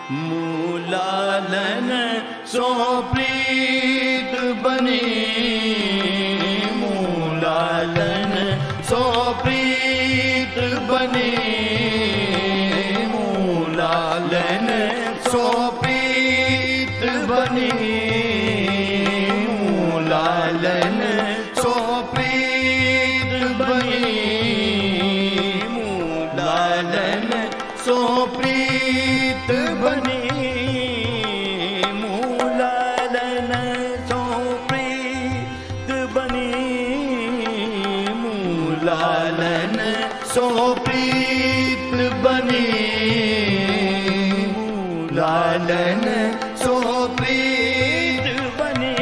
मूलालन सो प्रीत बनी, मूलालन सो प्रीत बनी, मूलालन सो प्रीत बनी, मूलालन सो प्रीत बनी, मूलालन सो प्रीत बनी, मूलालन सो प्रीत बनी, मूलालन सो प्रीत बनी, मूलालन सो प्रीत बनी,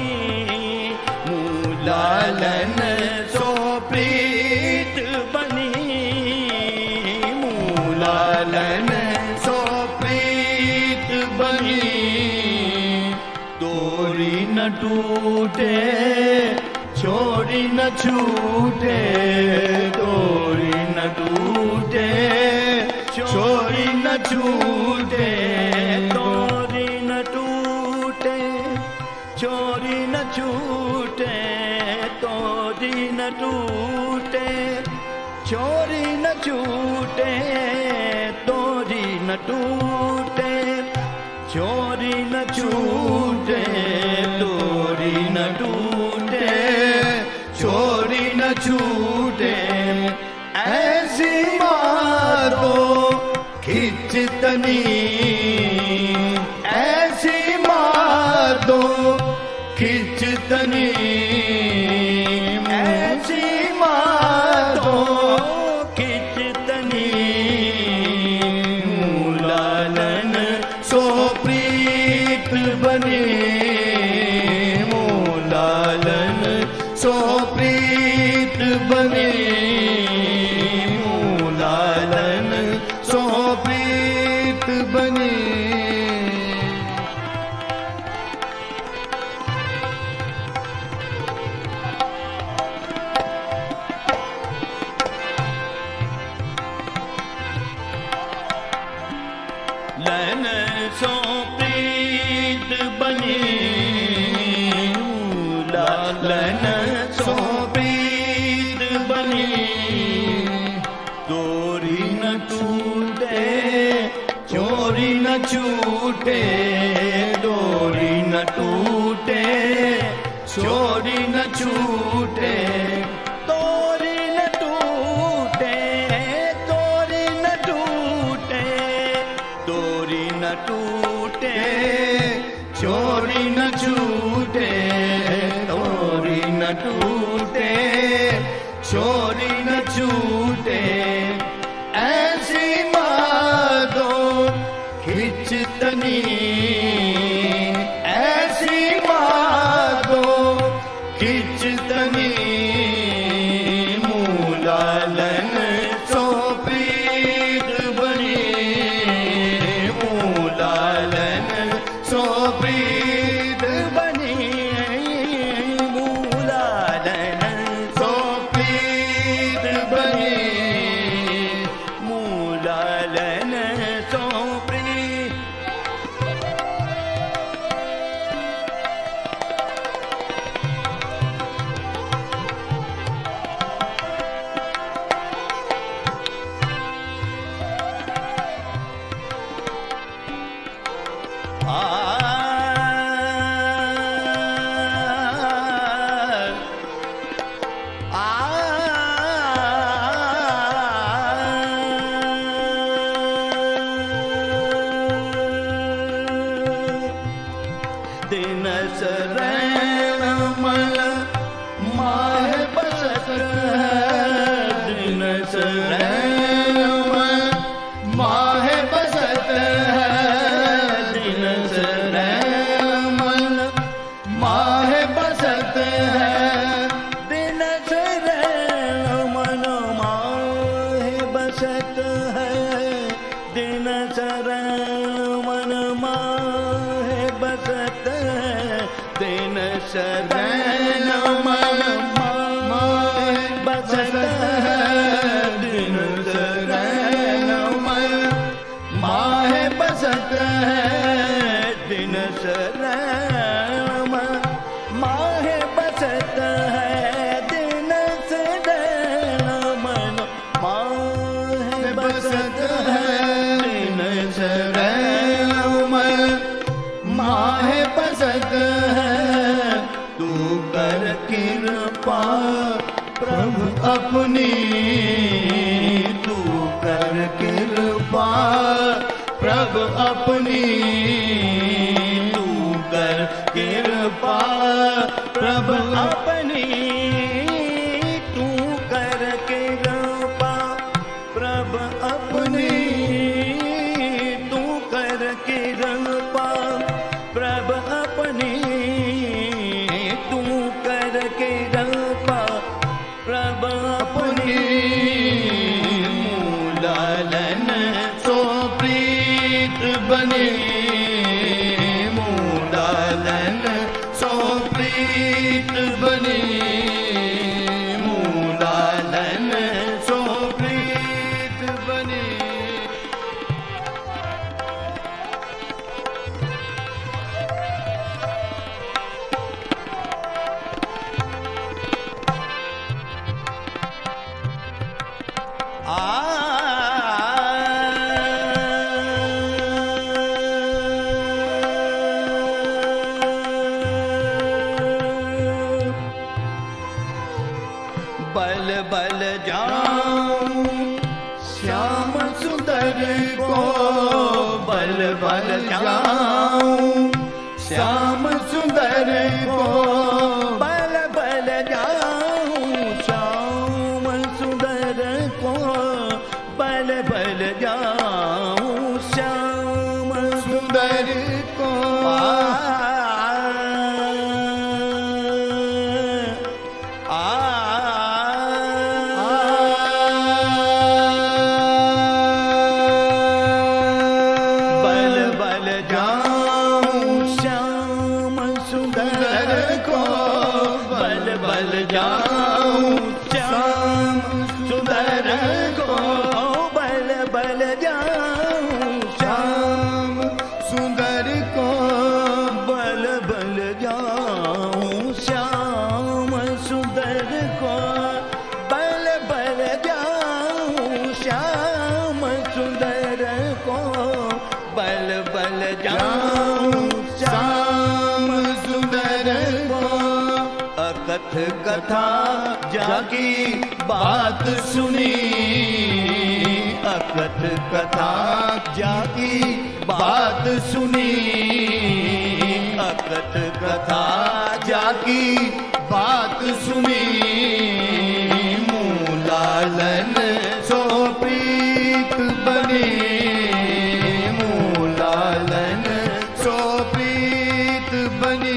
मूलालन सो प्रीत बनी, मूलालन सो प्रीत बनी। तोरी न टूटे छोड़ी न छूटे, तोरी न टूटे छोड़ी न छूटे, तोरी न टूटे छोड़ी न छूटे, तोरी न टूटे छोड़ी न छूटे, तोरी न टूटे छोड़ी न छूटे, तोरी न टूटे छोड़ी न छूटे। ऐसी मारो खिंचतनी, ऐसी मारो खिंचतनी, ऐसी मारो खिंचतनी, मूलालन सो प्रीत बनी, मूलालन सो प्रीत बनी, मूलालन सो प्रीत बनी। लन सो प्रीत बनी, मूलालन सो प्रीत बनी। तोरी न टूटे चोरी न छूटे, डोरी न टूटे चोरी न छूटे, तोरी न टूटे तोरी न टूटे, तोरी न टूटे चोरी न छूटे, तोरी न टूटे चोरी न छूटे। ऐसी मारो खिंचतनी, ऐसी मारो खिंचतनी, मूलालन सो प्रीत बनी, मूलालन सो प्रीत बनी, मूलालन सो प्रीत बनी, मूलालन सो प्रीत। दिन शरण मन माह बसत है, दिन शरण मन माह बसत है, दिन शरण मन माह बसत है, दिन शरण मन माह बसत है, दिन शरण मन माह बसत है, दिन शरण मन माह बसत है, दिन शरण मन माह बसत है दिन शरण माहे बसत है दिन शरण मन माहे बसत है दिन शरण माहे बसत है तू कर कृपा प्रभु अपनी तू कर कृपा प्रभु अपनी तू कर कृपा प्रभु अपनी तू कर कृपा प्रभु अपनी तू कर कृपा प्रभु अपनी तू कर कृपा प्रभु अपनी मूलालन सो प्रीत बने मूलालन सो प्रीत बने मूलालन सो प्रीत बने बल बल जाऊं श्याम सुंदर को बल बल जाऊं श्याम सुंदर को बल बल जाऊं श्याम सुंदर को बल बल जाऊं श्याम सुंदर को बल जाऊं श्याम सुंदर को बल बल जाऊं श्याम सुंदर को बल बल जाऊं श्याम सुंदर को बल बल जाऊं श्याम सुंदर को बल बल जाऊं श्याम सुंदर को अकथ कथा जाकी बात सुनी अकथ कथा जाकी बात सुनी अकथ कथा जाकी बात सुनी मूलालन सो प्रीत बने मूलालन सो प्रीत बने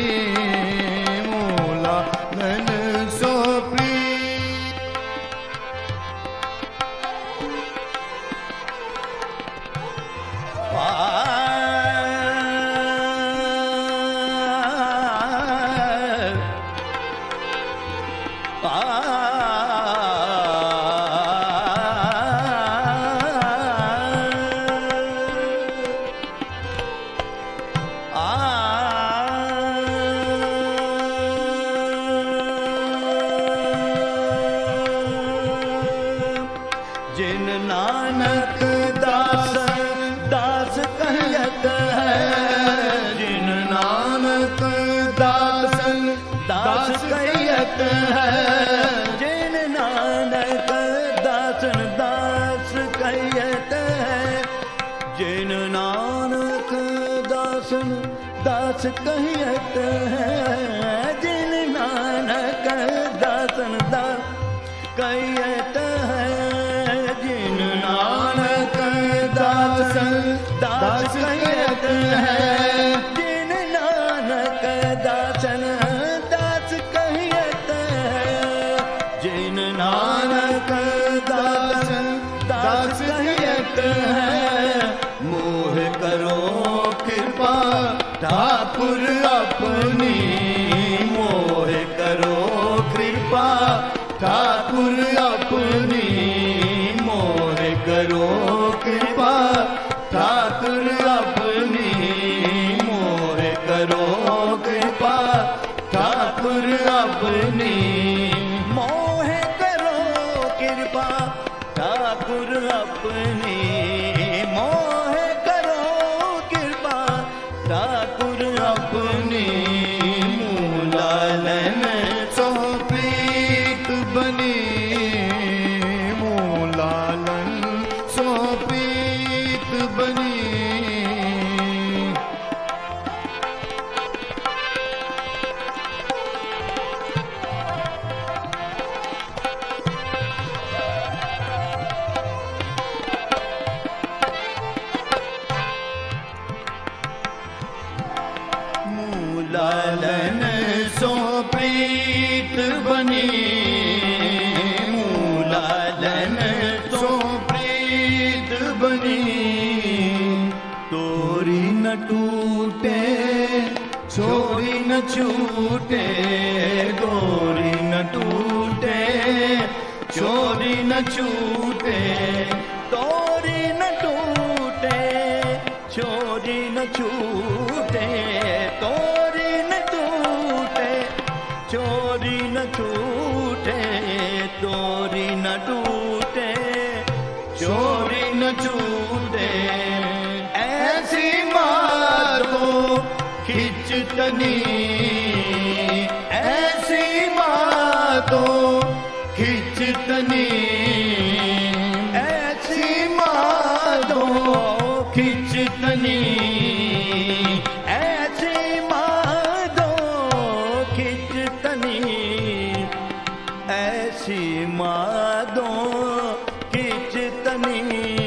जिन नानक दास दास कहत है जिन नानक दास दास कहत है जिन नानक दासन दास कहत है जिन नानक दासन दास कहत है जिन नानक दासन दास कहत है जिन नानक दासन दास कहत है जिन नानक दासन दास कहत है जिन नानक दासन दास कहत है मोह करो कृपा ठाकुर अपनी मोह करो कृपा ठाकुर अपनी मोह करो कृपा ठाकुर न छूटे, डोरी न टूटे, चोरी न छूटे, डोरी न टूटे, चोरी न छूटे, डोरी न टूटे, चोरी न छूटे, डोरी न टूटे, चोरी न छूटे। ऐसी मारो खिंचतनी, ऐसी मारो खिंचतनी, ऐसी मारो खिंचतनी, ऐसी मारो खिंचतनी, ऐसी मारो खिंचतनी।